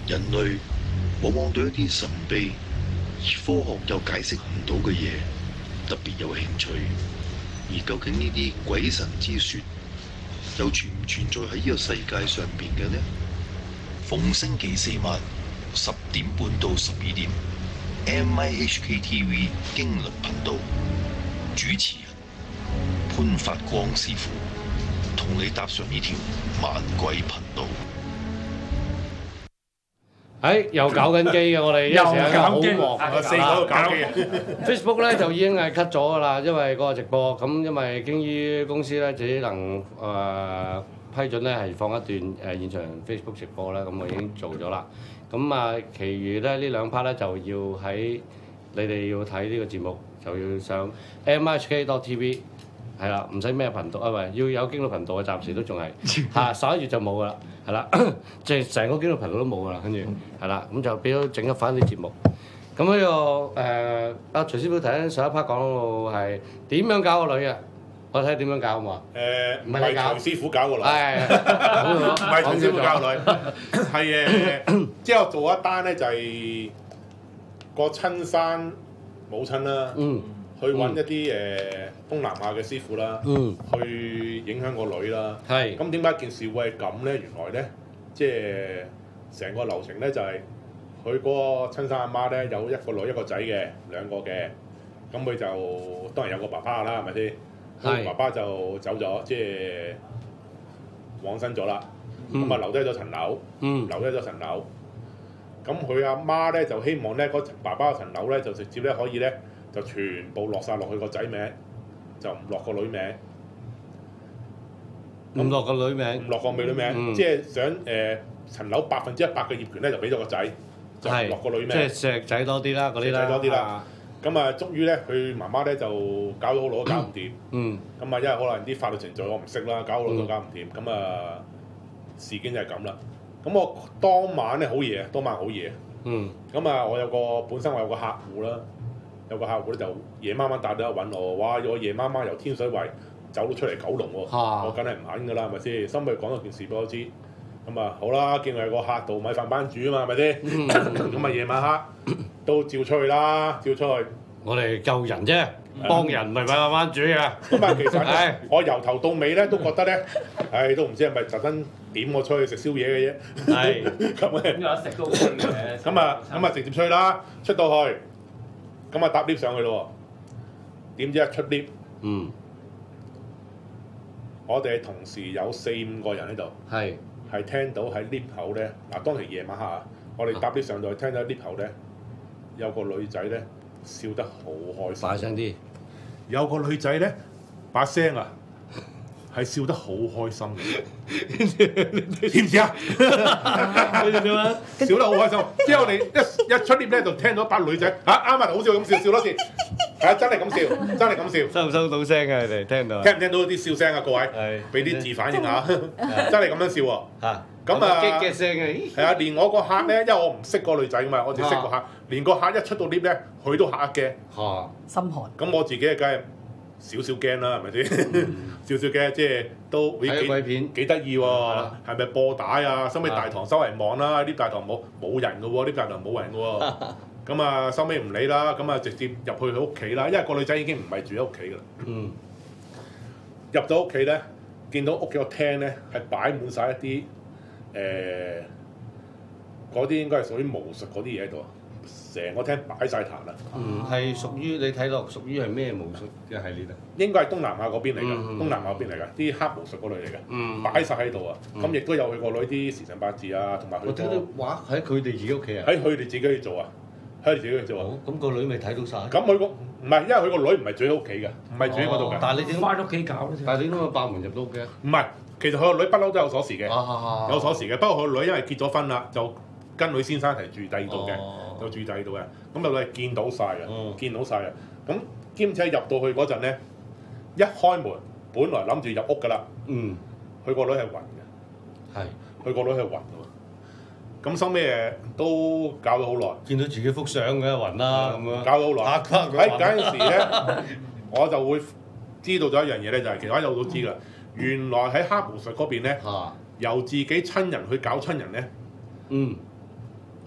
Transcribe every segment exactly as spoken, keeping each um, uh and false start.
人類往往對一啲神秘而科學又解釋唔到嘅嘢特別有興趣，而究竟呢啲鬼神之說又存唔存在喺呢個世界上邊嘅呢？逢星期四晚十點半到十二點 ，M I H K T V 經律頻道主持人潘發光師傅同你搭上呢條萬鬼頻道。 誒又搞緊機嘅，我哋一成日好忙， 我四個都搞機啊 Facebook 咧就已經係 cut 咗㗎啦，因為嗰個直播咁，因為經於公司咧只能誒、呃、批准咧係放一段誒、呃、現場 Facebook 直播啦，咁我已經做咗啦。咁啊，其餘咧呢兩 part 咧就要喺你哋要睇呢個節目，就要上 M H K dot T V 係啦，唔使咩頻道啊，唔係要有經絡頻道嘅，暫時都仲係嚇十一月就冇㗎啦。係啦，即係成個紀錄頻道都冇噶啦，跟住係啦，咁就變咗整一翻啲節目。咁呢、這個誒阿徐師傅頭先上一 part 講到係點樣搞個女啊？我睇下點樣搞好嘛？ 誒唔唔係你搞， 係徐師傅搞個女， 係唔係徐師傅搞個女，係誒之後做一單咧就係個親生母親啦， 嗯， 去揾一啲誒東南亞嘅師傅啦， 嗯， 去影響個女啦。 係。 咁點解件事會係咁咧？原來咧，即係成個流程咧就係佢嗰個親生阿媽咧有一個女一個仔嘅兩個嘅，咁佢就當然有個爸爸啦，係咪先？ 係。 爸爸就走咗，即係往生咗啦。咁啊、 嗯、 留低咗層樓， 嗯， 留低咗層樓。咁佢阿媽咧就希望咧嗰爸爸嗰層樓咧就直接咧可以咧就全部落晒落去個仔名，就唔落個女名。 唔落個女名， 唔落個美女名， 嗯、 即係想誒層樓百分之一百嘅業權咧就俾咗個仔，就唔落個女名。 即係石仔多啲啦，嗰啲啦。 石仔多啲啦。咁啊，終於咧，佢媽媽咧就搞咗好耐都搞唔掂。 嗯。 咁啊，因為可能啲法律程序我唔識啦，搞好耐都搞唔掂。咁啊、嗯，事件就係咁啦。咁我當晚咧好夜，當晚好夜。 嗯。咁啊，我有個本身我有個客戶啦，有個客戶咧就夜媽媽打電話揾我，哇！我夜媽媽由天水圍走到出嚟九龍喎， 啊、 我梗係唔肯㗎啦，係咪先？心裏講咗件事俾我知，咁啊好啦，見佢有個客做米飯班主啊嘛，係咪先？咁啊夜晚黑都照出去啦，照出去。 我哋救人啫，幫人唔係米飯班主嘅。 咁啊其實我由頭到尾咧都覺得咧，唉都唔知係咪特登點我出去食宵夜嘅啫。係。咁嘅。 有得食都 OK 嘅。 咁啊咁啊直接出去啦，出到去，咁啊搭 lift 上去咯喎，點知一出 lift， 嗯。 我哋同時有四五個人喺度， 係係聽到喺 lift 口咧，嗱當時夜晚黑啊，我哋搭 lift 上到去聽到喺 lift 口咧，有個女仔咧笑得好開心， 大聲啲， 有個女仔咧把聲啊係笑得好開心嘅，知唔知啊？ 跟住點啊？ 笑得好開心，之後我哋一一出 lift 咧就聽到一班女仔嚇啱啊，好笑咁笑，笑多次。係啊！真係咁笑，真係咁笑。 收唔收到聲啊？你哋聽到？ 聽唔聽到啲笑聲啊？各位， 係俾啲字反應下，真係咁樣笑喎。 嚇！ 咁啊， 激嘅聲啊！ 係啊，連我個客咧，因為我唔識個女仔噶嘛，我只識個客，連個客一出到 lift 咧，佢都嚇一驚。 嚇！ 心寒。 咁我自己啊，梗係少少驚啦，係咪先？少少驚，即係都睇鬼片幾得意喎。係咪播帶啊？收尾大堂周圍望啦，lift 大堂冇冇人嘅喎，lift大堂冇人嘅喎。咁啊，收尾唔理啦，咁啊直接入去佢屋企啦，因為個女仔已經唔係住喺屋企噶啦。 嗯。 入到屋企咧，見到屋企個廳咧係擺滿晒一啲誒嗰啲應該係屬於巫術嗰啲嘢喺度，成個廳擺晒壇啦。 嗯，係屬於你睇落屬於係咩巫術嘅系列啊？ 應該係東南亞嗰邊嚟㗎， 嗯、 東南亞嗰邊嚟㗎，啲黑巫術嗰類嚟嘅， 嗯、 擺晒喺度啊。咁、 嗯、 亦都有佢個女啲時辰八字啊，同埋佢。 我睇到畫喺佢哋自己屋企啊！ 喺佢哋自己去做啊！喺佢自己去做啊！ 咁個女咪睇到晒？ 咁佢個唔係，因為佢個女唔係住喺屋企嘅，唔係住喺嗰度嘅。 但係你點翻屋企搞咧？ 但係你點解爆門入到屋企啊？ 唔係，其實佢個女不嬲都有鎖匙嘅， 啊、 有鎖匙嘅。不過佢個女因為結咗婚啦，就跟佢先生一齊住第二度嘅， 哦、 就住第二度嘅。咁就係見到晒嘅， 嗯、 見到晒嘅。咁兼且入到去嗰陣咧，一開門，本來諗住入屋㗎啦。 嗯。 佢個女係暈嘅。 係。 佢個女係暈喎。咁收尾誒都搞咗好耐， 見到自己幅相嘅暈啦咁樣， 搞咗好耐。喺嗰陣時咧，我就會知道咗一樣嘢咧，就係其實一路都知㗎。原來喺黑巫術嗰邊咧，由自己親人去搞親人咧， 嗯，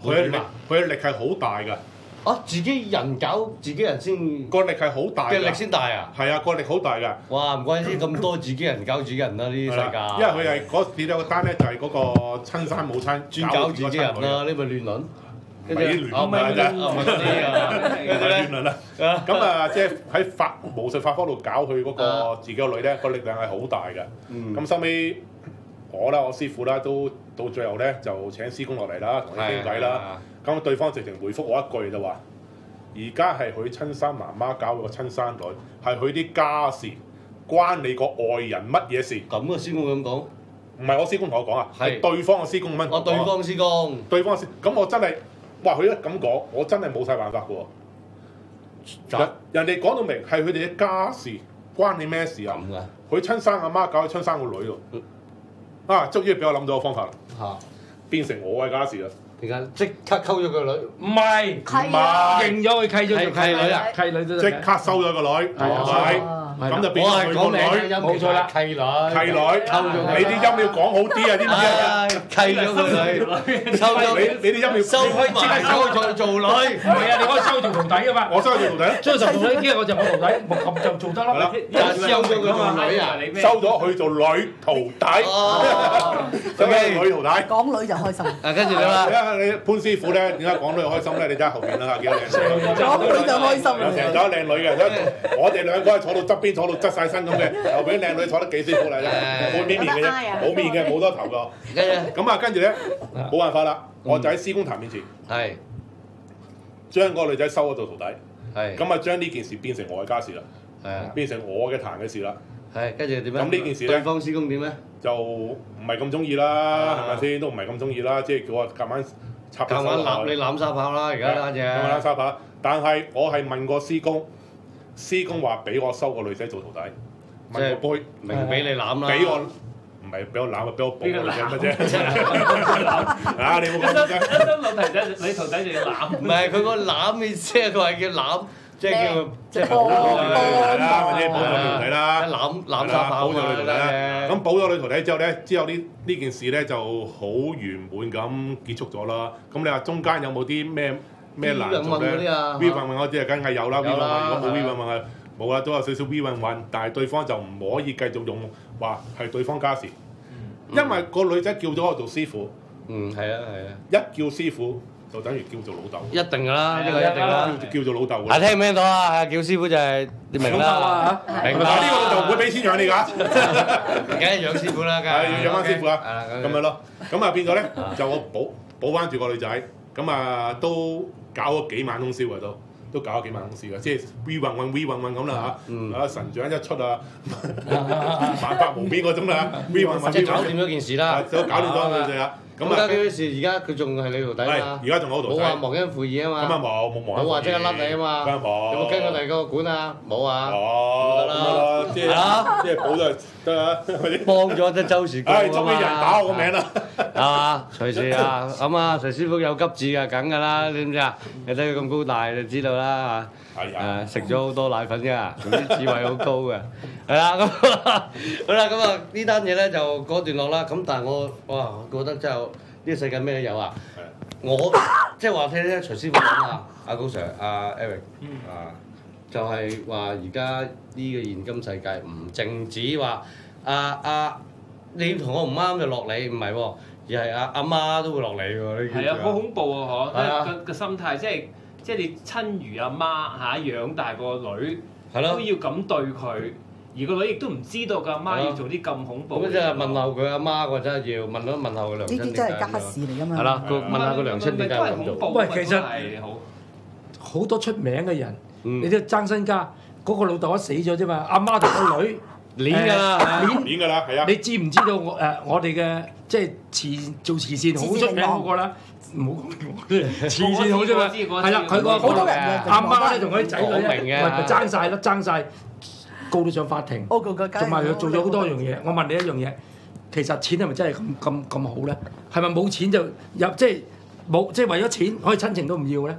佢嘅力佢嘅力係好大㗎。 啊！自己人搞自己人先個力係好大嘅力先大啊！ 係啊，個力好大㗎。 哇！唔怪之咁多自己人搞自己人啦，呢啲世界。 因為佢係嗰次有個單咧，就係嗰個親生母親專搞自己人啦，呢咪亂倫。 唔係啲亂倫啊真係，唔係亂倫啦。咁啊，即係喺法巫術法科度搞佢嗰個自己個女咧，個力量係好大嘅。咁收尾我啦，我師傅啦，都到最後咧就請師公落嚟啦，同佢傾偈啦。咁對方直情回覆我一句就話：而家係佢親生媽媽搞佢個親生女，係佢啲家事，關你個外人乜嘢事？ 咁啊，師公咁講。 唔係我師公同我講啊，係對方嘅師公咁樣。 我對方師公。對方師， 咁我真係，哇！佢一咁講，我真係冇晒辦法嘅喎。人人哋講到明係佢哋嘅家事，關你咩事啊？ 咁㗎。 佢親生阿媽搞佢親生個女喎。啊！終於俾我諗到個方法啦。嚇！變成我嘅家事啦。 點解即刻溝咗個女？ 唔係， 唔係認咗佢契咗做契女啊！ 契女都即刻收咗個女，係咁就變咗佢個女。 冇錯啦，契女。 契女，你啲音要講好啲啊！知唔知啊？ 契咗個女，收咗你你啲音要收開即刻收咗做女。 唔係啊，你可以收做徒弟噶嘛。 我收做徒弟啦。 收做徒弟，今日我就我徒弟，咁就做得啦。 收咗個女啊！ 收咗佢做女徒弟。收咗女徒弟。 講女就開心。 啊，跟住點啊？ 你潘師傅咧，點解講女開心咧？你睇下後面啦，幾多靚女。 講女就開心啦。 成咗靚女嘅，我哋兩個係坐到側邊，坐到側晒身咁嘅，後邊靚女坐得幾舒服嚟啫，冇面面嘅啫，冇面嘅，冇多頭個。咁啊，跟住咧冇辦法啦，我就喺師公壇面前， 係將嗰個女仔收咗做徒弟， 係咁啊將呢件事變成我嘅家事啦， 係變成我嘅壇嘅事啦。 係跟住點樣？ 咁呢件事咧， 對方師公點咧？ 就唔係咁中意啦，係咪先？都唔係咁中意啦，即係叫我夾硬插手。 夾硬攬你攬沙炮啦！而家啱嘅。 攬沙炮，但係我係問過師公，師公話俾我收個女仔做徒弟，問個杯， 明俾你攬啦。 俾我唔係俾我攬啊，俾我保個女仔乜啫？啊！你冇講啫。 一心問題就係你徒弟就要攬。 唔係佢個攬意思係佢係叫攬。即係叫即係保咗女徒弟啦，或者保咗女徒弟啦， 攬攬沙炮保咗女徒弟啦。咁保咗女徒弟之後咧，之後呢呢件事咧就好圓滿咁結束咗啦。咁你話中間有冇啲咩咩難做咧 ？V 運運嗰啲啊，梗係有啦。V 運運如果冇 V 運運啊，冇啦，都有少少 V 運運，但係對方就唔可以繼續用話係對方家事，因為個女仔叫咗我做師傅。 嗯，係啊，係啊。 一叫師傅。就等於叫做老豆， 一定㗎啦，呢個一定啦， 叫做老豆㗎。 啊，聽唔聽到啊？叫師傅就係你明啦，明啦。 呢個老豆唔會俾錢養你㗎， 梗係養師傅啦，梗係要養翻師傅啊，咁樣咯。咁啊變咗咧，就我補補翻住個女仔，咁啊都搞咗幾晚通宵㗎都。都搞咗幾萬公司㗎，即係 V 運運 V 運運咁啦嚇，啊神掌一出啊，萬法無邊嗰種啦 ，V 運運即係搞掂咗件事啦， 都搞掂咗佢哋啦。咁啊，嗰件事而家佢仲係你徒弟嘛？ 而家仲我徒弟。 冇話忘恩負義啊嘛。 咁啊冇冇忘恩負義。 冇話即刻甩你啊嘛。 梗係冇。 有冇跟過第二個館啊？冇啊。 哦，咁啦，即係即係保就得啦。 幫咗即周時光啊嘛。 唉，終於有人打我個名啦。 係嘛？隨時啊，咁啊，徐師傅有急智㗎，梗㗎啦，你知唔知啊？你睇佢咁高大就知道啦嚇。係啊。誒，食咗好多奶粉㗎，總之智慧好高嘅。係啦，咁好啦，咁啊呢單嘢咧就告段落啦。咁但係我哇覺得真係〜呢個世界咩都有啊！我即係話聽咧，徐師傅講啊，阿高 Sir、阿 Eric 啊，就係話而家呢個現今世界唔淨止話阿阿你同我唔啱就落你，唔係喎，而係阿阿媽都會落你喎。呢係啊，好恐怖啊！嗬，個個心態即係即係你親如阿媽嚇養大個女，都要咁對佢。而個女亦都唔知道個阿媽要做啲咁恐怖嘅嘢。咁即係問候佢阿媽喎，真係要問咗問候佢娘親。呢啲真係家事嚟㗎嘛。 係啦，佢問下個娘親點解咁做。 喂，其實好多出名嘅人，你都爭身家，嗰個老豆一死咗啫嘛，阿媽同個女攣㗎啦， 攣攣㗎啦，係啊。 你知唔知道我誒我哋嘅即係慈做慈善好出名嗰個啦？唔好講慈善好啫嘛，係啦，佢個好多人嘅阿媽咧同佢啲仔女咧，咪咪爭曬咯，爭曬。告到上法庭，同埋佢做咗好多樣嘢。我問你一樣嘢，其實錢係咪真係咁咁咁好咧？係咪冇錢就入即係冇即係為咗錢可以親情都唔要咧？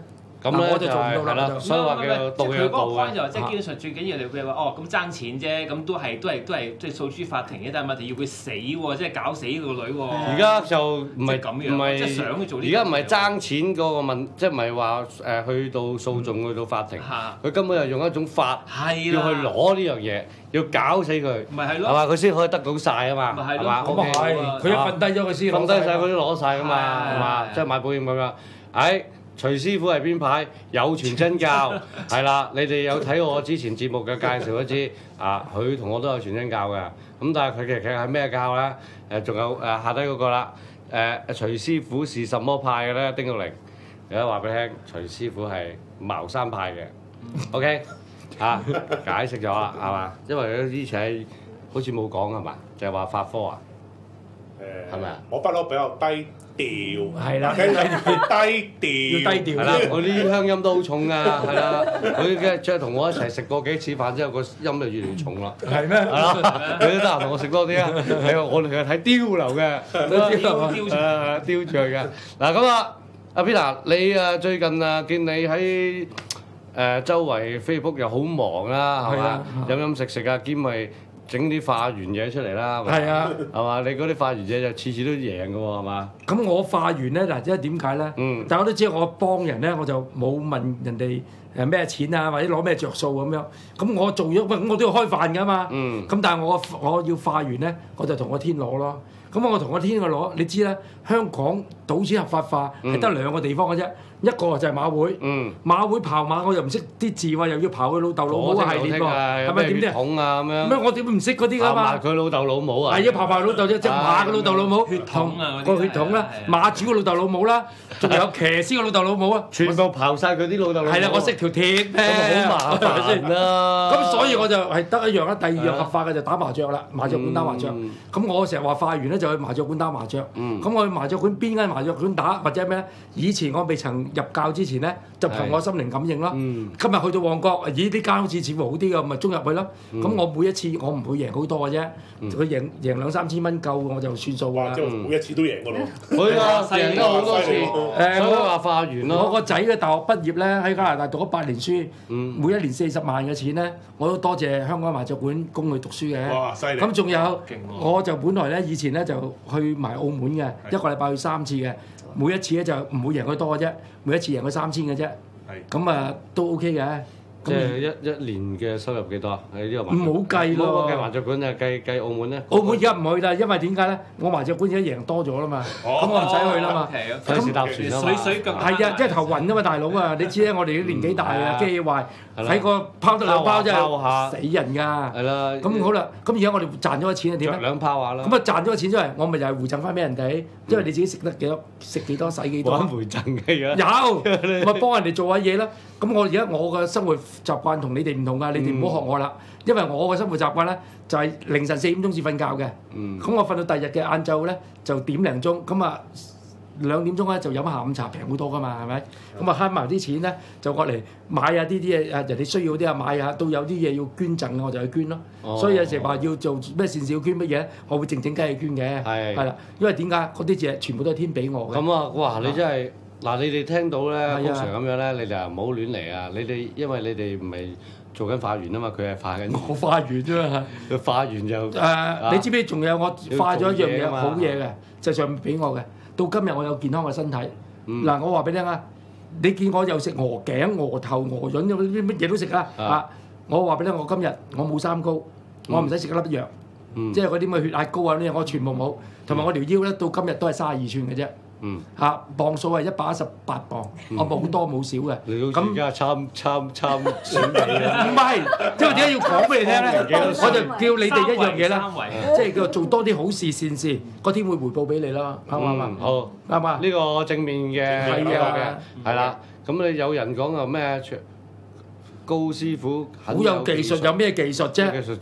咁咧我就做唔到啦。 所以話叫道有道嘅。 就即係基本上最緊要你佢話哦咁爭錢啫，咁都係都係都係即係訴諸法庭嘅，但係問題要佢死喎，即係搞死個女喎。而家就唔係咁樣， 唔係即係想去做呢。 而家唔係爭錢嗰個問，即係唔係話誒去到訴訟去到法庭，佢根本係用一種法要去攞呢樣嘢，要搞死佢。咪係咯，係嘛？佢先可以得到晒啊嘛，係嘛？ 咁啊係，佢一瞓低咗佢先瞓低晒，佢都攞晒噶嘛，係嘛？即係買保險咁樣。誒，徐師傅係邊牌？有傳真教，係啦。你哋有睇我之前節目嘅介紹都知，啊，佢同我都有傳真教嘅。咁但係佢其實係咩教咧？誒，仲有誒下低嗰個啦。誒，徐師傅是什麼派嘅咧？丁玉玲，而家話俾你聽，徐師傅係茅山派嘅。OK，啊，解釋咗啦，係嘛？因為佢之前好似冇講係嘛，就係話法科啊。誒，係咪啊？ 我不嬲比較低調， 係啦， 低調， 要低調。 係啦，佢啲鄉音都好重啊，係啦，佢嘅即係同我一齊食過幾次飯之後，個音就越嚟越重啦。係咩？係啦，佢都得閒同我食多啲啊。係我哋係睇雕流嘅，雕誒雕住佢嘅。嗱咁啊，阿 Peter，你誒最近啊見你喺誒周圍 Facebook 又好忙啦，係嘛？飲飲食食啊，兼咪〜整啲化緣嘢出嚟啦，係啊，係嘛？你嗰啲化緣嘢就次次都贏嘅喎，係嘛？咁我化緣咧嗱，即係點解咧？嗯，但係我都知我幫人咧，我就冇問人哋誒咩錢啊，或者攞咩着數咁樣。咁我做咗，喂，咁我都要開飯㗎嘛。嗯。咁但係我我要化緣咧，我就同個天攞咯。咁我同個天去攞，你知啦，香港賭錢合法化係得兩個地方嘅啫。一個就係馬會，嗯、馬會刨馬我又唔識啲字喎，又要刨佢老豆老母嘅系列喎，係咪點啫？統啊咁樣咩？我點唔識嗰啲㗎嘛？ 佢老豆老母啊！ 係要刨刨老豆啫，即係馬嘅老豆老母， 血統啊個血統啦，馬主嘅老豆老母啦，仲有騎師嘅老豆老母啊， 全部刨晒佢啲老豆老母。 係啦，我識條鐵咩？ 咁好麻煩啦！ 咁所以我就係得一樣啦。第二樣合法嘅就打麻雀啦，麻雀館打麻雀。咁我成日話化完咧就去麻雀館打麻雀。咁我去麻雀館邊間麻雀館打或者咩咧？以前我未曾入教之前咧。就憑我心靈感應咯。嗯、今日去到旺角，咦啲間好似似乎好啲嘅，咪中入去咯。咁、嗯、我每一次我唔會贏好多嘅啫，佢、嗯、贏贏兩三千蚊夠我就算數啦。 即係每一次都贏嘅咯。 會啊，贏咗好多次。誒，我話化緣咯。 我個仔嘅大學畢業咧喺加拿大讀咗八年書，嗯、每一年四十萬嘅錢咧，我都多謝香港麻雀館供佢讀書嘅。 哇！犀利。 咁仲有，我就本來咧以前咧就去埋澳門嘅，一個禮拜去三次嘅。每一次咧就唔會贏佢多嘅啫，每一次贏佢三千嘅啫。係。咁啊都 OK 嘅。 即係一一年嘅收入幾多啊？喺呢個麻雀。 唔好計咯。 計麻雀館啊，計計澳門咧。 澳門而家唔去啦，因為點解咧？我麻雀館而家贏多咗啦嘛，咁我唔使去啦嘛。 費事搭船啊嘛。 水水腳。 係啊，即係頭暈啊嘛，大佬啊！你知咧，我哋啲年紀大啊，機器壞，喺個拋得兩拋真係死人㗎。係啦。咁好啦，咁而家我哋賺咗個錢係點咧？ 兩拋下啦。 咁啊賺咗個錢出嚟，我咪又係回贈翻俾人哋，因為你自己食得幾多，食幾多，使幾多。 玩回贈嘅而家。有，咪幫人哋做下嘢啦。咁我而家我嘅生活習慣同你哋唔同㗎，你哋唔好學我啦。因為我嘅生活習慣咧就係凌晨四點鐘至瞓覺嘅。嗯。咁我瞓到第二日嘅晏晝咧就點零鐘，咁啊兩點鐘咧就飲下午茶，平好多㗎嘛，係咪？咁啊慳埋啲錢咧就過嚟買下呢啲嘢，誒人哋需要啲啊買下，到有啲嘢要捐贈我就去捐咯。哦。所以有時話要做咩善事要捐乜嘢，我會靜靜雞去捐嘅。係。係啦，因為點解嗰啲嘢全部都係天俾我嘅。咁啊，哇！你真係〜嗱，你哋聽到咧，通常咁樣咧，你哋唔好亂嚟啊！你哋因為你哋唔係做緊化緣啊嘛，佢係化緊。 我化完啫嘛， 佢化完就誒， 啊、你知唔知仲有我化咗一樣嘢好嘢嘅，就上面俾我嘅。到今日我有健康嘅身體。嗱、嗯，我話俾你聽啊，你見我又食鵝頸、鵝頭、鵝潤，啲乜嘢都食啊！啊，我話俾你聽，我今日我冇三高，我唔使食一粒藥，嗯、即係嗰啲咁嘅血壓高啊啲嘢，我全部冇。同埋我條腰咧，到今日都係卅二寸嘅啫。嗯，嚇磅數係一百一十八磅，我冇多冇少嘅。 你好似而家參參參選美啊？ 唔係，因為點解要講俾你聽咧？我就叫你哋一樣嘢啦，即係叫做做多啲好事善事，個天會回報俾你咯，啱唔啱啊？ 好，啱嘛？呢個正面嘅係嘅，係啦。咁你有人講又咩？高師傅好有技術，有咩技術啫？ 技術啫。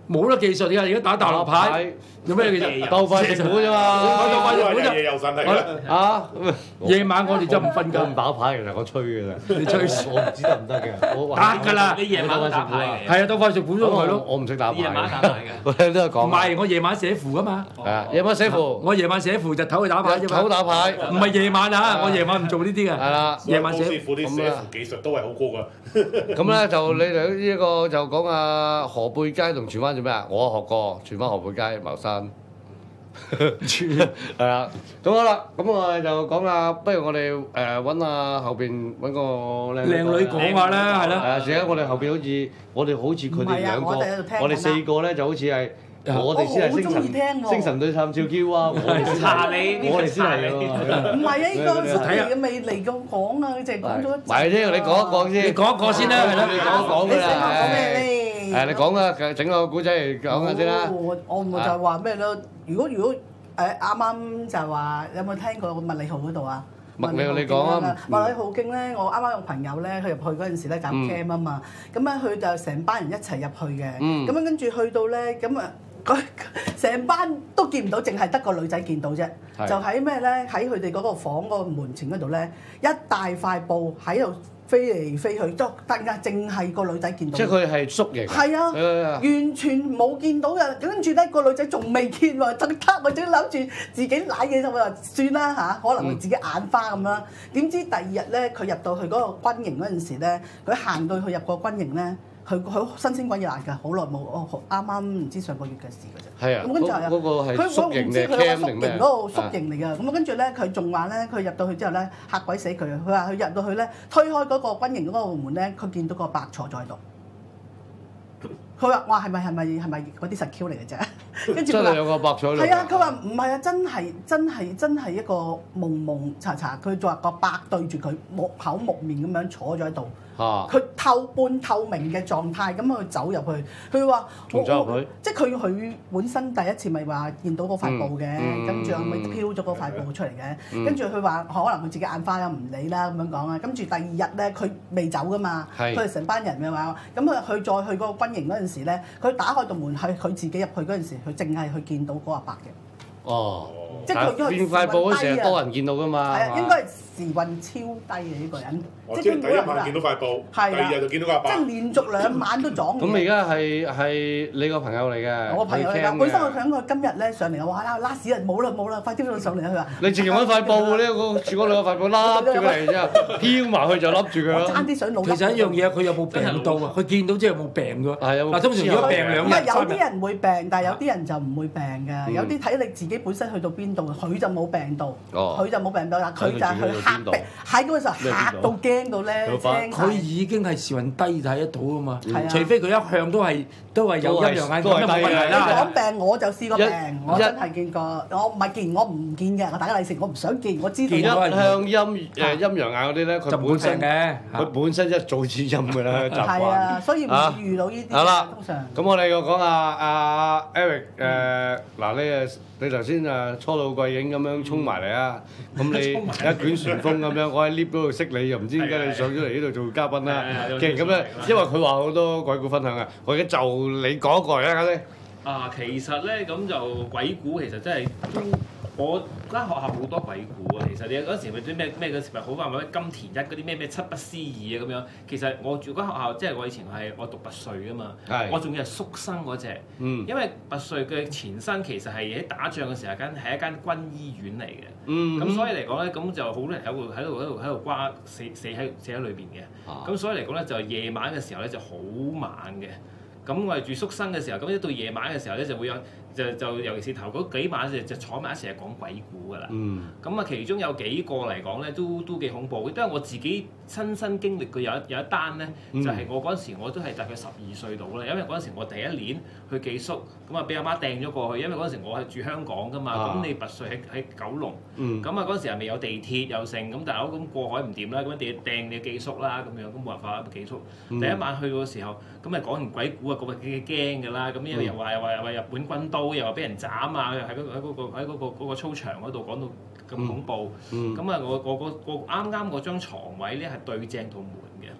冇得技術㗎，而家打大陸牌有咩技術？ 鬥快食糊啫嘛， 鬥快食糊啫。夜遊神嚟㗎啊！ 夜晚我哋就唔瞓覺， 唔打牌其實我吹㗎啦， 你吹我唔知得唔得嘅，我得㗎啦。 你夜晚打牌係啊，鬥快食糊咗佢咯。 我唔識打牌。 夜晚打牌嘅， 我聽都係講。 唔係，我夜晚寫符㗎嘛。 係啊，夜晚寫符。 我夜晚寫符，日頭去打牌啫嘛。 日頭打牌， 唔係夜晚啊！我夜晚唔做呢啲嘅。 係啦， 夜晚寫。 師傅啲寫符技術都係好高㗎。 咁咧就你哋呢個就講啊河背街同荃灣做咩啊？我學過荃灣河背街茅山，係啊。咁好啦，咁我哋就講啊，不如我哋誒揾下後邊揾個靚靚女講話啦，係啦。 係啊，而家我哋後邊好似我哋好似佢哋兩個，我哋四個咧就好似係。我哋先係星神，星神對探照嬌啊！我哋先係，我哋先係喎。 唔係啊！呢個出嚟嘅未嚟咁講啊，佢淨係講咗一。 唔係啫，你講一講先。 你講一個先啦，係啦。 你講一講㗎啦。 你想講咩咧？ 誒，你講啊，整個古仔嚟講下先啦。 我我咪就係話咩咯？如果如果誒啱啱就係話有冇聽過麥理浩嗰度啊？ 麥理浩你講啊。 麥理浩徑咧，我啱啱有朋友咧，佢入去嗰陣時咧搞 camp 啊嘛，咁咧佢就成班人一齊入去嘅，咁樣跟住去到咧，咁啊。佢成班都見唔到，淨係得個女仔見到啫。就喺咩咧？喺佢哋嗰個房嗰個門前嗰度咧，一大塊布喺度飛嚟飛去，都突然間淨係個女仔見到。即係佢係縮形。 係啊，完全冇見到嘅。跟住咧，個女仔仲未見喎，得得，我仲諗住自己舐嘢就話算啦嚇，可能佢自己眼花咁啦。點知第二日咧，佢入到去嗰個軍營嗰陣時咧，佢行到去入個軍營咧。佢佢新鮮滾熱辣㗎，好耐冇，我啱啱唔知上個月嘅事㗎啫。 係啊， 咁跟住係啊， 嗰個係縮形嘅 cam 定咩？嗰個縮形嚟㗎。咁啊跟住咧，佢仲話咧，佢入到去之後咧，嚇鬼死佢。佢話佢入到去咧，推開嗰個軍營嗰個門咧，佢見到個白坐咗喺度。佢話：哇，係咪係咪係咪嗰啲實 Q 嚟嘅啫？跟住真係有個白坐喺度。 係啊，佢話唔係啊，真係真係真係一個朦朦查查。佢就話個白對住佢木口木面咁樣坐咗喺度。佢透半透明嘅狀態咁去走入去，佢話： 仲走入去？ 即係佢佢本身第一次咪話見到嗰塊布嘅，跟住後尾飄咗嗰塊布出嚟嘅，跟住佢話可能佢自己眼花又唔理啦咁樣講啊，跟住第二日咧佢未走噶嘛，佢哋成班人嘅話，咁佢佢再去嗰個軍營嗰陣時咧，佢打開道門係佢自己入去嗰陣時，佢淨係去見到嗰阿伯嘅。 哦， 即係佢因為變塊布嗰時係多人見到噶嘛。 係啊，應該係時運超低嘅呢個人。 即係第一晚見到塊布，第二日就見到個阿伯。 即係連續兩晚都撞。 咁而家係係你個朋友嚟嘅。 我朋友嚟㗎，本身我想佢今日咧上嚟，我話啦拉屎啊，冇啦冇啦，快啲上嚟啦！佢話。你直情揾塊布呢個住嗰兩塊布笠住佢嚟之後，飄埋去就笠住佢咯。 爭啲想老。 其實一樣嘢，佢有冇病到啊？佢見到之後有冇病㗎？ 係有。 嗱，通常如果病兩日， 唔係有啲人會病，但係有啲人就唔會病㗎。有啲睇你自己本身去到邊度，佢就冇病到，佢就冇病到，但佢就係去嚇病，喺嗰個時候嚇到驚到咧。 佢已經係時運低睇得到啊嘛，除非佢一向都係都係有陰陽眼，咁就冇問題啦。 你講病我就試過病，我真係見過。我唔係見，我唔見嘅。我打個利是，我唔想見，我知道。 一向陰誒陰陽眼嗰啲咧，佢本身嘅， 佢本身一早知陰㗎啦，習慣。 係啊，所以唔會遇到呢啲。 好啦， 通常。 咁我哋又講下阿 Eric 誒嗱，你誒你頭先誒初老貴影咁樣衝埋嚟啊，咁你一捲旋風咁樣，我喺 lift 嗰度識你，又唔知點解你上咗嚟呢度做嘉賓啦。既然咁咧，因為佢話好多鬼故分享啊，我而家就你講一個嚟啊，先。 啊，其實咧咁就鬼故其實真係都我間學校好多鬼故啊。其實你嗰陣時咪啲咩咩嗰時咪好話咩金田一嗰啲咩咩七不思議啊咁樣。其實我住間學校即係我以前係我讀拔萃噶嘛，我仲要係宿生嗰隻，嗯、因為拔萃嘅前身其實係喺打仗嘅時候間係一間軍醫院嚟嘅，咁、嗯、所以嚟講咧咁就好多人喺度喺度喺度喺度瓜死死喺死喺裏邊嘅，咁、啊、所以嚟講咧就夜晚嘅時候咧就好猛嘅。咁我哋住宿生嘅時候，咁一到夜晚嘅時候咧，就會有就就尤其是頭嗰幾晚就就坐埋一齊講鬼故㗎啦。咁啊、嗯，其中有幾個嚟講咧，都都幾恐怖。因為我自己親身經歷過有一有一單咧，就係、是、我嗰陣時我都係大概十二歲到啦。因為嗰陣時我第一年去寄宿，咁啊俾阿媽掟咗過去。因為嗰陣時我係住香港㗎嘛，咁、啊、你拔萃喺喺九龍，咁啊嗰陣時又未有地鐵又剩，咁大佬咁過海唔掂啦，咁地掟你寄宿啦咁樣，咁冇辦法寄宿。嗯、第一晚去嘅時候，咁咪講完鬼故啊，個個幾驚㗎啦，咁因為又話又話又話日本軍刀，又話俾人斬啊，喺嗰喺嗰個喺嗰個嗰個操場嗰度講到咁恐怖。咁啊、嗯，我我個個啱啱嗰張牀位咧係對正套門嘅，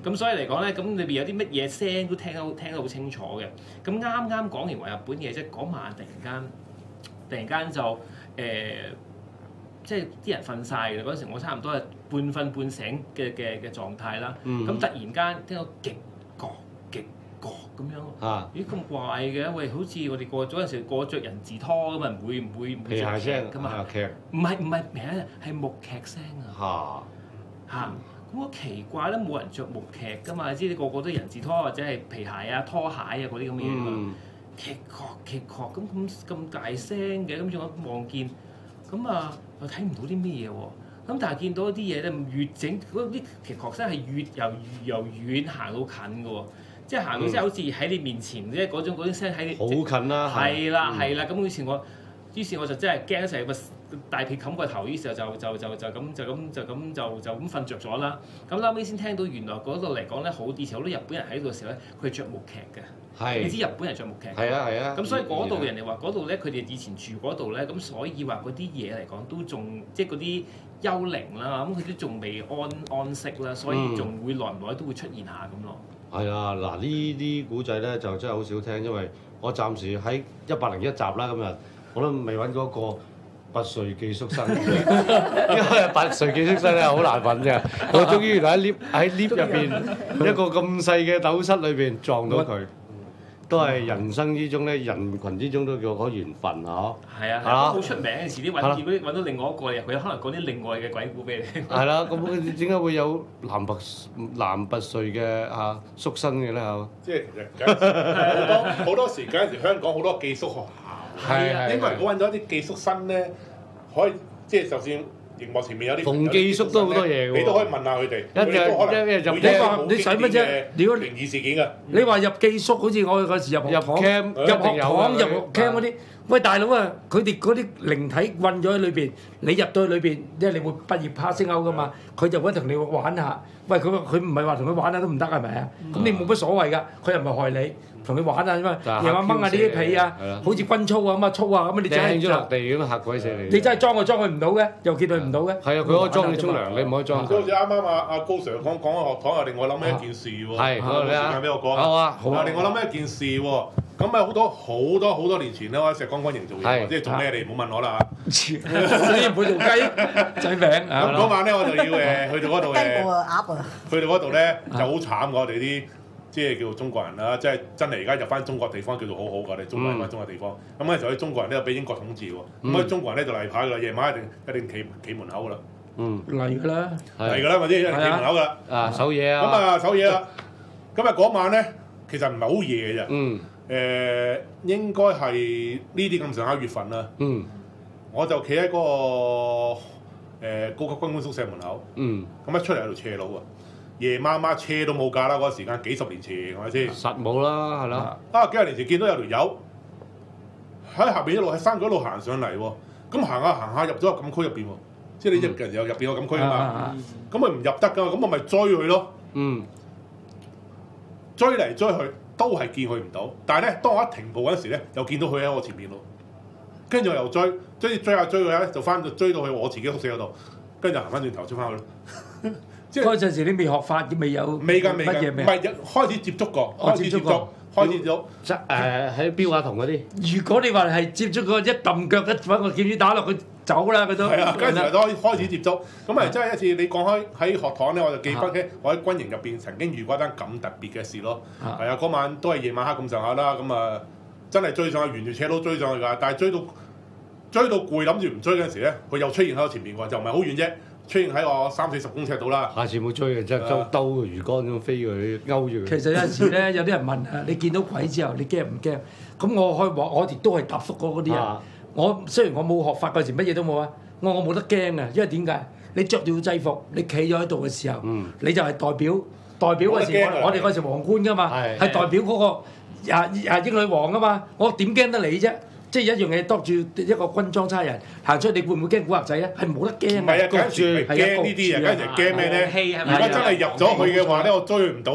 咁所以嚟講咧，咁裏邊有啲乜嘢聲都聽得聽得好清楚嘅。咁啱啱講完話日本嘢，即係嗰晚突然間，突然間就誒、呃，即係啲人瞓晒嘅嗰陣時，我差唔多係半瞓半醒嘅嘅嘅狀態啦。咁、嗯、突然間聽到極角極角咁樣，啊、咦咁怪嘅？喂，好似我哋過嗰陣時過着人字拖咁啊，唔會唔會唔會着劇㗎嘛？唔係唔係咩？係木劇聲啊！嚇嚇、嗯。咁好奇怪咧，冇人着木屐㗎嘛？你知你個個都人字拖或者係皮鞋啊、拖鞋啊嗰啲咁嘅嘢嘛？屐角屐角咁咁咁大聲嘅，咁仲有望見，咁啊又睇唔到啲咩嘢喎？咁但係見到啲嘢咧，越整嗰啲屐角聲係越由由遠行到近嘅喎，即係行到即係好似喺你面前即係嗰種嗰啲聲喺你好近啦，係啦係啦，咁於是我於是我就真係驚成個大被冚個頭，於是就就就就咁就咁就咁就就咁瞓着咗啦。咁後尾先聽到原來嗰度嚟講咧，好以前好多日本人喺度嘅時候咧，佢係著木屐嘅。係。你知日本人着木屐？係啊係啊。咁所以嗰度人哋話嗰度咧，佢哋以前住嗰度咧，咁所以話嗰啲嘢嚟講都仲即係嗰啲幽靈啦，咁佢都仲未安安息啦，所以仲會耐唔耐都會出現下咁咯。 係啊，嗱呢啲古仔咧就真係好少聽，因為我暫時喺一百零一集啦，今日我都未揾嗰個。拔萃寄宿生，因為拔萃寄宿生咧好難揾嘅。我終於原來喺 lift 喺 lift 入邊一個咁細嘅斗室裏邊撞到佢，都係人生之中咧，人群之中都叫嗰緣分嗬。係啊， 好出名嘅，遲啲揾見揾到另外一個嘅，佢可能講啲另外嘅鬼故俾你聽。 係啦，咁點解會有男拔男拔萃嘅啊宿生嘅咧嚇？ 即係其實好多好多時嗰陣時香港好多寄宿學校。係啊，應該如果揾到一啲寄宿生咧，可以即係就算熒幕前面有啲逢寄宿都好多嘢喎， 你都可以問下佢哋。 一日一日入你話你使乜啫？如果靈異事件㗎， 你話入寄宿，好似我嗰時入入 camp 入學堂入 camp 嗰啲，喂大佬啊，佢哋嗰啲靈體困咗喺裏邊，你入到去裏邊，因為你會畢業 passing out 㗎嘛，佢就會同你玩下。喂，佢佢唔係話同佢玩下都唔得係咪啊？咁你冇乜所謂㗎，佢又唔係害你。同你玩啊，因為夜晚掹下呢啲被啊，好似軍操啊咁啊操啊咁啊，你真係掟咗落地咁嚇鬼死你！ 你真係裝佢裝佢唔到嘅，又見佢唔到嘅。 係啊，佢可以裝你沖涼，你唔可以裝佢。 好似啱啱阿阿高 Sir 講講嘅學堂又令我諗起一件事喎。 係，好時間俾我講。 好啊，好啊。 令我諗起一件事喎。咁啊好多好多好多年前咧，我喺石崗軍營做嘢，即係做咩你唔好問我啦嚇。 唔會做雞仔餅。 咁嗰晚咧我就要誒去到嗰度誒。 雞啊鴨啊！ 去到嗰度咧就好慘，我哋啲。即係叫做中國人啦，即係真係而家入翻中國地方叫做好好㗎，我哋中國入翻中國地方。咁嗰陣時啲中國人咧俾英國統治喎，咁啲中國人咧就例牌㗎啦，夜晚一定一定企企門口㗎啦。嗯，嚟㗎啦，嚟㗎啦，或者一定企門口㗎啦。啊，守夜啊！咁啊，守夜啦。咁啊，嗰晚咧其實唔係好夜嘅啫。嗯。誒，應該係呢啲咁上下月份啦。嗯。我就企喺嗰個誒高級軍官宿舍門口。嗯。咁一出嚟喺度斜路啊！夜媽媽車都冇架啦，嗰個時間幾十年前係咪先？實冇啦，係咯。啊幾廿年前見到有條友喺下邊一路喺山嗰度行上嚟喎，咁行下行下入咗個禁區入邊喎，即係你一人又入邊個禁區啊嘛，咁咪唔入得㗎，咁我咪追佢咯。嗯。追嚟追去都係見佢唔到，但係咧當我一停步嗰陣時咧，又見到佢喺我前面咯。跟住我又追，追追下追佢咧，就翻到追到去我自己宿舍嗰度，跟住行翻轉頭出翻去咯。 即係嗰陣時你未學法，未有未㗎未㗎，唔係開始接觸過，開始接觸，開始咗誒喺標下銅嗰啲。 如果你話係接觸過一揼腳一揾個劍子打落佢走啦，佢都係啊，跟住都開始接觸。咁啊，真係一次你講開喺學堂咧，我就記翻起我喺軍營入邊曾經遇過一單咁特別嘅事咯。係啊，嗰晚都係夜晚黑咁上下啦，咁啊真係追上去，沿住斜路追上去㗎，但係追到追到攰，諗住唔追嗰陣時咧，佢又出現喺我前面喎，就唔係好遠啫。出現喺我三四十公尺度啦， 下次冇追嘅，即係兜兜個魚竿咁飛過去勾住佢。 其實有陣時咧，有啲人問啊，你見到鬼之後，你驚唔驚？咁我可以話，我亦都係答覆過嗰啲人。啊、我雖然我冇學法嗰時乜嘢都冇啊，我我冇得驚啊，因為點解？你着住制服，你企咗喺度嘅時候，嗯、你就係代表代表嗰時我我哋嗰時皇冠㗎嘛，係代表嗰個啊啊英女王㗎嘛，我點驚得你啫？即係一樣嘢，當住一個軍裝差人行出去，你會唔會驚古惑仔咧？係冇得驚。 唔係啊，跟住驚呢啲嘢，跟住驚咩咧？如果真係入咗去嘅話咧，我追佢唔到咧，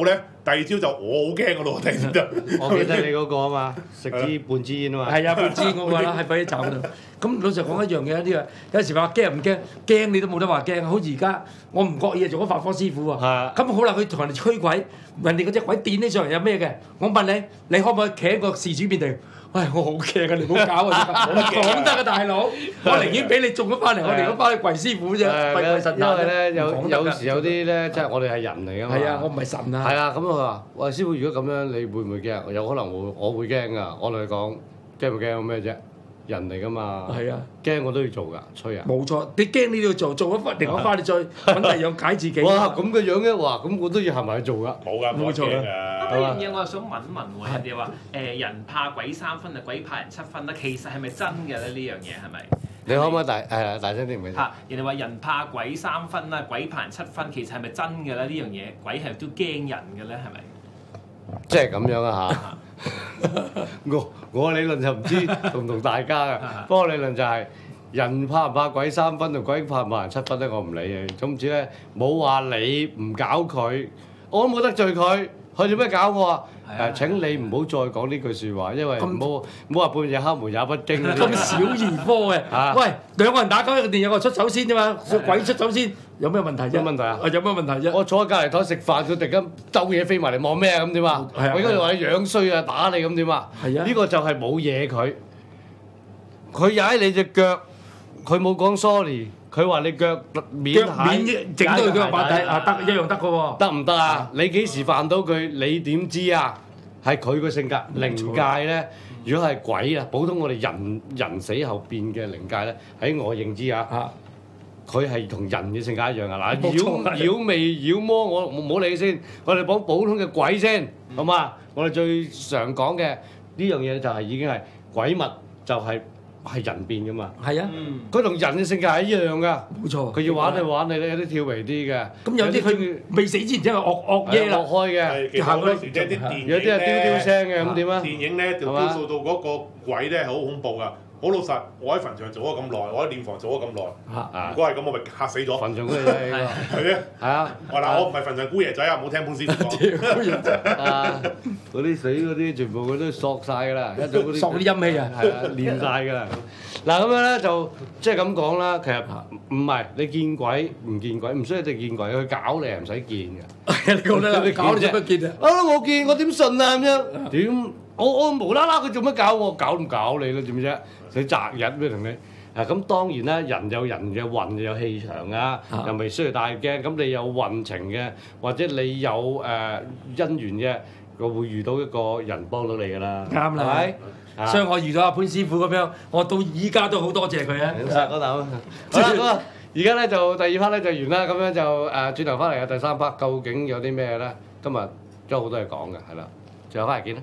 第二朝就我好驚噶咯，第二朝就。 我記得你嗰個啊嘛，食支半支煙啊嘛。 係啊，半支嗰個啦，喺火車站嗰度。咁老實講一樣嘢，呢個有時話驚唔驚？驚你都冇得話驚。好似而家我唔覺意做咗法科師傅啊。咁好啦，佢同人哋驅鬼，人哋嗰隻鬼電起上嚟有咩嘅？我問你，你可唔可以企喺個事主面前？喂，我好驚啊！你唔好搞啊！講得啊，大佬，我寧願俾你中咗翻嚟，我寧願翻去跪師傅啫，跪跪神因為咧有有時有啲咧，即係我哋係人嚟㗎嘛。 係啊，我唔係神啊。 係啊，咁我話：喂，師傅，如果咁樣，你會唔會驚？有可能會，我會驚㗎。我同你講，驚唔驚咩啫？人嚟㗎嘛。係啊，驚我都要做㗎，吹啊！冇錯，你驚你都要做，做咗翻另外翻你再揾第二樣解自己。 哇！咁嘅樣嘅話，咁我都要行埋去做㗎。 冇㗎，冇錯㗎。 呢樣嘢我又想問一問喎，人哋話誒人怕鬼三分啊，鬼怕人七分啦，其實係咪真嘅咧？呢樣嘢係咪？ 你可唔可以大誒大聲啲唔該？ 嚇！人哋話人怕鬼三分啦，鬼怕人七分，其實係咪真嘅咧？呢樣嘢鬼係都驚人嘅咧，係咪？ 即係咁樣啊嚇！我我理論就唔知同唔同大家嘅，不過理論就係人怕唔怕鬼三分，同鬼怕唔怕人七分咧，我唔理嘅。總之咧，冇話你唔搞佢，我都冇得罪佢。佢做咩搞我啊？誒，請你唔好再講呢句説話，因為唔好唔好話半夜敲門也不驚。 咁小兒科嘅，喂，兩個人打交一定有個出手先啫嘛，鬼出手先，有咩問題啫？ 有問題啊？ 有咩問題啫？我坐喺隔離台食飯，佢突然間兜嘢飛埋嚟望咩啊？咁點啊？我而家就話你樣衰啊，打你咁點啊？係啊，呢個就係冇嘢佢，佢踩你隻腳，佢冇講 sorry。佢話你腳面鞋整到佢腳板底啊，得一樣得嘅喎， 得唔得啊？你幾時犯到佢？你點知啊？係佢個性格。靈界咧，如果係鬼啊，普通我哋人人死後變嘅靈界咧，喺我認知啊，佢係同人嘅性格一樣啊！嗱，妖妖魅妖魔，我唔好理先，我哋講普通嘅鬼先，好嘛？我哋最常講嘅呢樣嘢就係已經係鬼物，就係。係人變噶嘛？係啊，佢同人嘅性格係一樣噶。冇錯，佢要玩你玩你咧，有啲調皮啲嘅。咁有啲佢未死之前真係惡惡嘢啦，惡開嘅。行嗰時即係啲電影咧，有啲係丟丟聲嘅，咁點啊？電影咧就雕塑到嗰個鬼咧係好恐怖噶。好老實，我喺墳場做咗咁耐，我喺殮房做咗咁耐。如果係咁，我咪嚇死咗。墳場姑爺仔係咩？係啊。我嗱，我唔係墳場姑爺仔啊，唔好聽潘師傅講。啊！嗰啲死嗰啲全部佢都索晒㗎啦，一早嗰啲索啲陰氣啊，係啊，練晒㗎啦。嗱咁樣咧就即係咁講啦，其實唔係你見鬼唔見鬼，唔需要你見鬼，佢搞你係唔使見嘅。你覺得你搞你做乜見啊？啊！我見我點信啊咁樣？點？我我無啦啦佢做乜搞我？搞唔搞你啦？點啫？你擇日咩同你？啊咁當然啦，人有人嘅運，有氣場啊，又未需要大驚。咁你有運程嘅，或者你有誒姻緣嘅，我會遇到一個人幫到你㗎啦。啱啦，係咪？所以我遇到阿潘師傅咁樣，我到依家都好多謝佢啊！嗰頭好啦，咁啊，而家咧就第二 part 咧就完啦，咁樣就誒轉頭翻嚟嘅第三 part 究竟有啲咩咧？今日都有好多嘢講嘅，係啦，最後翻嚟見啦。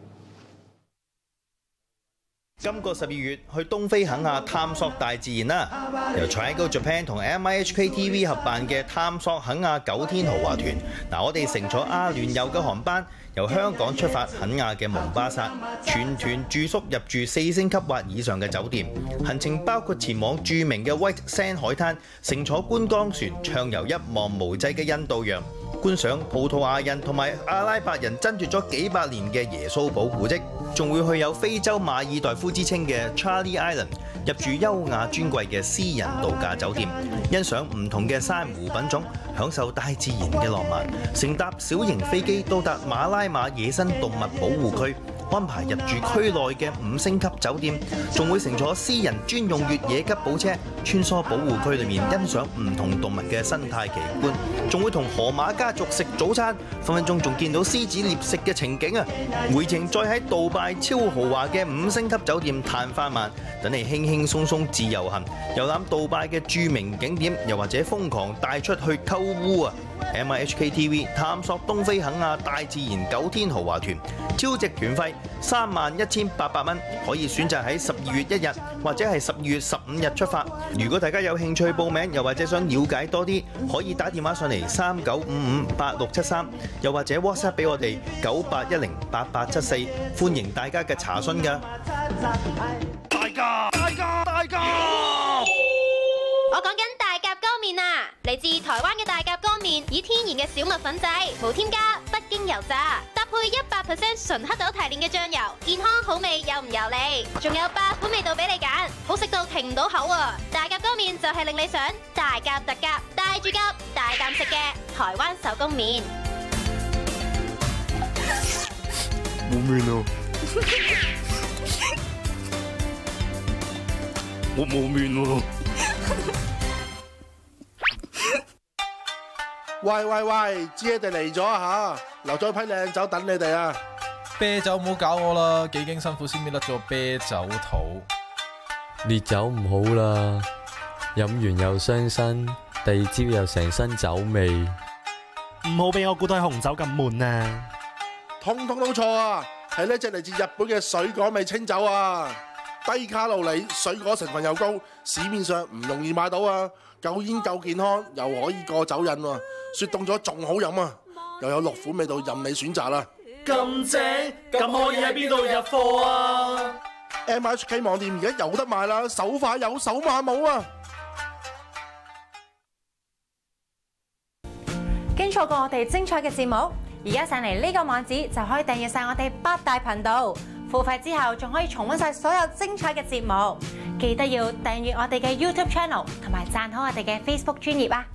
今個十二月去東非肯亞探索大自然啦！由 Triangle Japan 同 M I H K T V 合辦嘅探索肯亞九天豪華團，嗱我哋乘坐阿聯酋嘅航班，由香港出發肯亞嘅蒙巴薩，全團住宿入住四星級或以上嘅酒店，行程包括前往著名嘅 White Sand 海灘，乘坐觀光船暢遊一望無際嘅印度洋，觀賞葡萄牙人同埋阿拉伯人爭奪咗幾百年嘅耶穌堡古蹟，仲會去有非洲馬爾代夫之稱嘅 Charlie Island， 入住優雅尊貴嘅私人度假酒店，欣賞唔同嘅珊瑚品種，享受大自然嘅浪漫，乘搭小型飛機到達馬拉馬野生動物保護區，安排入住區內嘅五星級酒店，仲會乘坐私人專用越野吉普車穿梭保護區裏面，欣賞唔同動物嘅生態奇觀，仲會同河馬家族食早餐，分分鐘仲見到獅子獵食嘅情景啊！回程再喺杜拜超豪華嘅五星級酒店嘆翻晚，等你輕輕鬆鬆自由行，遊覽杜拜嘅著名景點，又或者瘋狂帶出去購物啊！M I H K T V 探索東非肯亞大自然九天豪華團，超值團費三萬一千八百蚊，可以選擇喺十二月一日或者係十二月十五日出發。如果大家有興趣報名，又或者想了解多啲，可以打電話上嚟三九五五八六七三，又或者 WhatsApp 俾我哋九八一零八八七四，歡迎大家嘅查詢㗎。大家，大家，大家！ 我講緊大甲哥麵啊，嚟自台灣嘅大甲哥麵，以天然嘅小麥粉製，無添加，不加經油炸，搭配一百 percent 純黑豆提煉嘅醬油，健康好味又唔油膩，仲有八款味道俾你揀，好食到停唔到口啊！大甲哥麵就係令你想大甲特甲，大住甲大啖食嘅台灣手工麵。 冇面啊！我冇面喎！ 喂喂喂，知你哋嚟咗啊嚇，留咗批靚酒等你哋啊！ 啤酒唔好搞我啦，幾經辛苦先搣甩咗啤酒肚。 烈酒唔好啦，飲完又傷身，第二朝又成身酒味。 唔好俾我估到係紅酒咁悶啊！ 通通都錯啊！係呢隻嚟自日本嘅水果味清酒啊！低卡路里，水果成分又高，市面上唔容易買到啊！夠煙夠健康，又可以過酒癮喎，雪凍咗仲好飲啊！又有六款味道任你選擇啦！ 咁正，咁可以喺邊度入貨啊 ？M H K 網店而家有得賣啦，手快有，手慢冇啊！ 經錯過我哋精彩嘅節目，而家上嚟呢個網址就可以訂閱晒我哋八大頻道。付費之後，仲可以重溫晒所有精彩嘅節目，記得要訂閱我哋嘅 YouTube channel 同埋讚好我哋嘅 Facebook 專頁啊！